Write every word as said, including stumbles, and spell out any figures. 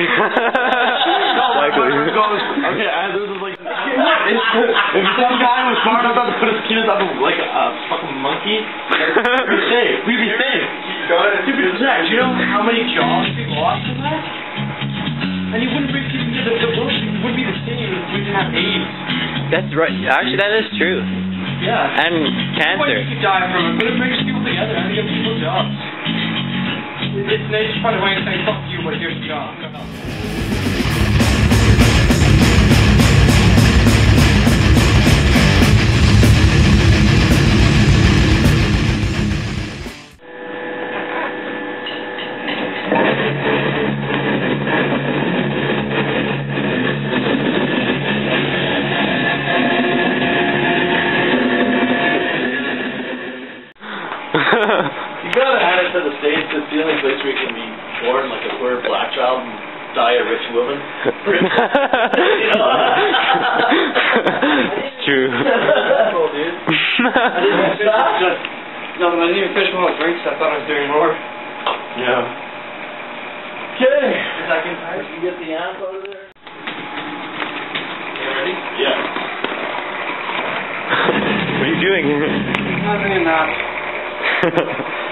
Exactly. Goes, okay, I, this is like... If some guy was smart enough to put his penis up like a uh, fucking monkey, we'd be safe. We'd be safe. Dude, Zach, you know how many jobs we lost in that? And you wouldn't be, the, the world wouldn't be the same if we didn't have AIDS. That's right. Actually, that is true. Yeah. And cancer. You could die from it, but it brings people together and gives people jobs. It's, they just find a way to say, fuck you, but here's the job. You gotta add it to the States to the only place where you can be born like a poor black child and die a rich woman. It's true. Cool, dude. I didn't finish just, no, I didn't even finish one of the drinks. I thought I was doing more. Yeah. Okay. Second time. You get the amp out of there. You ready? Yeah. What are you doing? Nothing in that.